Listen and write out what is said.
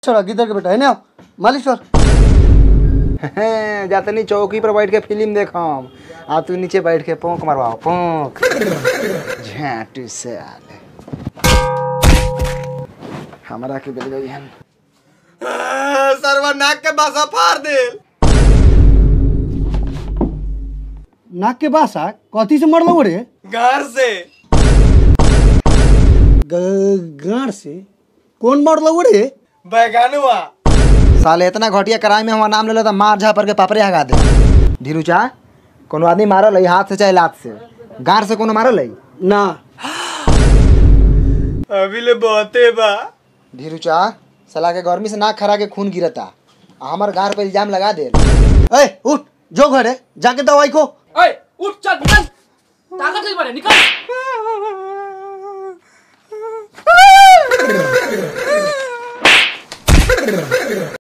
छोड़ा गिदर के बेटा है ना मालिश कर। जाते नहीं चौकी पर बैठ के फिल्म देखम आ तू नीचे बैठ के पोंक मरवाओ पोंक झाटू से आले हमरा के बेल गई हम सरवा नाक के बासा फाड़ दे। नाक के बासा कथी से मरलो रे? घर से। गाड़ से? कौन मरलो रे? बैगानुआ। साले इतना घटिया कराई में हमारा नाम ले लेता मार झापर के पापड़े हगा दे। धीरू चा कोनो आदमी मारल है हाथ से चाहे लात से, गार से कोनो मारल है ना। अभी ले बहुते बा। धीरू चा सला के गर्मी से नाक खरा के खून गिरता हमार गार पे इल्जाम लगा दे। ए उठ जो घर है जाके दवाई को। ए उठ चल निकल, ताकत नहीं मारे निकल।